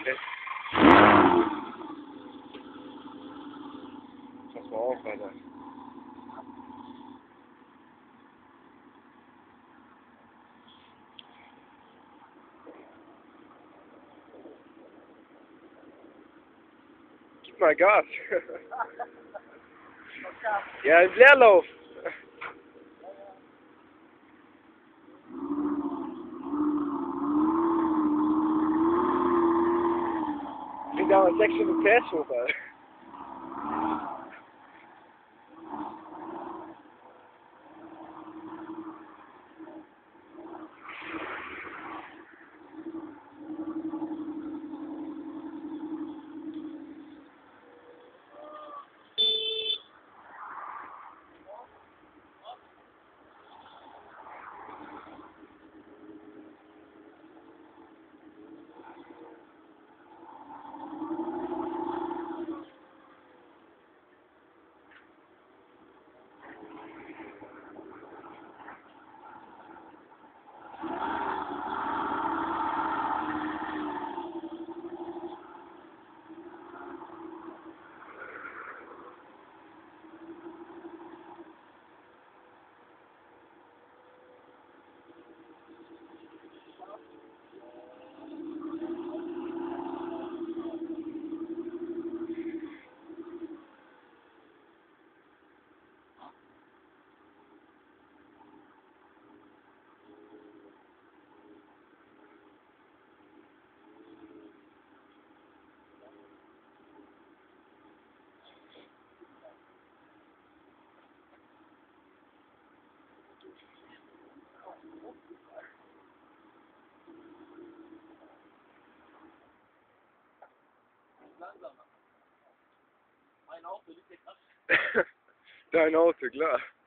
Okay. Pass mal auf, Alter. Gib mal Gas. Ja, im Leerlauf. Ich bin da 600 PS hoch, Alter. Mein Auto liegt ja krass. Dein Auto, klar.